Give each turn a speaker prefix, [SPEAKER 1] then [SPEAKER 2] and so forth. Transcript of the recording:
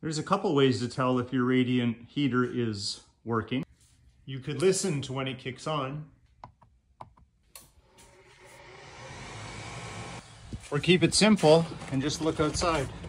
[SPEAKER 1] There's a couple ways to tell if your radiant heater is working. You could listen to when it kicks on, or keep it simple and just look outside.